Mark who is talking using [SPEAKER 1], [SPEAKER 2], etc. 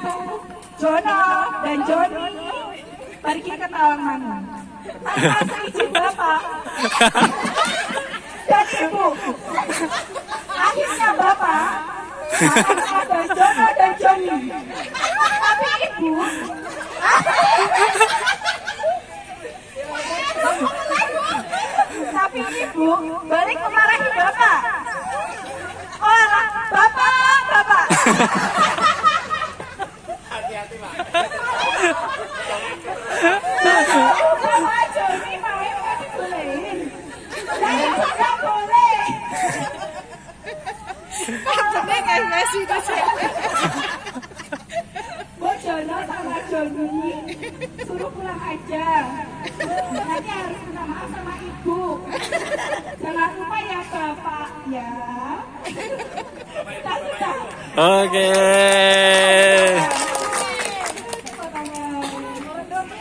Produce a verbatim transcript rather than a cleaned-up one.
[SPEAKER 1] Jono dan Joni pergi ke Tawamangun. Tanpa seizin bapak dan ibu. Akhirnya bapak ada Jono dan Joni. Tapi ibu Tapi ibu balik memarahi bapak. Oh, bapak, bapak.
[SPEAKER 2] Hati-hati, Pak.
[SPEAKER 1] Bapak Joni mau nggak dibolehin? Saya nggak boleh.
[SPEAKER 3] Bener kan masih itu sih.
[SPEAKER 1] Bu Jono sama Joni suruh pulang aja. Nanti harus minta maaf sama ibu. Jangan lupa ya bapak ya. Kita sudah.
[SPEAKER 4] Oke.